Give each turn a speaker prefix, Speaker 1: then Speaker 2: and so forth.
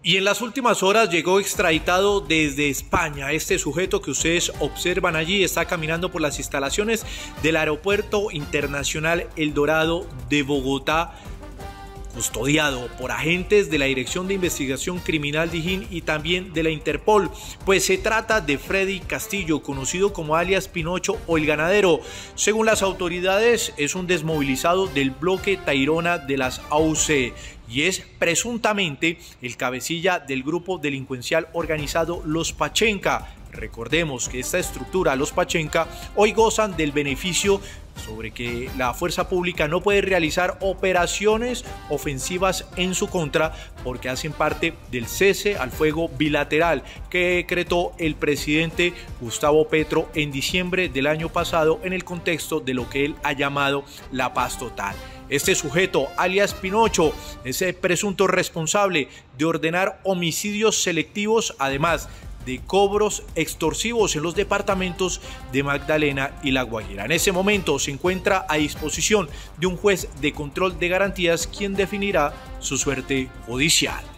Speaker 1: Y en las últimas horas llegó extraditado desde España. Este sujeto que ustedes observan allí está caminando por las instalaciones del Aeropuerto Internacional El Dorado de Bogotá, custodiado por agentes de la Dirección de Investigación Criminal DIJÍN y también de la Interpol, pues se trata de Freddy Castillo, conocido como alias Pinocho o El Ganadero. Según las autoridades, es un desmovilizado del bloque Tayrona de las AUC y es presuntamente el cabecilla del grupo delincuencial organizado Los Pachenca. Recordemos que esta estructura, Los Pachenca, hoy gozan del beneficio sobre que la fuerza pública no puede realizar operaciones ofensivas en su contra porque hacen parte del cese al fuego bilateral que decretó el presidente Gustavo Petro en diciembre del año pasado en el contexto de lo que él ha llamado la paz total. Este sujeto, alias Pinocho, es el presunto responsable de ordenar homicidios selectivos, además de cobros extorsivos en los departamentos de Magdalena y La Guajira. En ese momento se encuentra a disposición de un juez de control de garantías quien definirá su suerte judicial.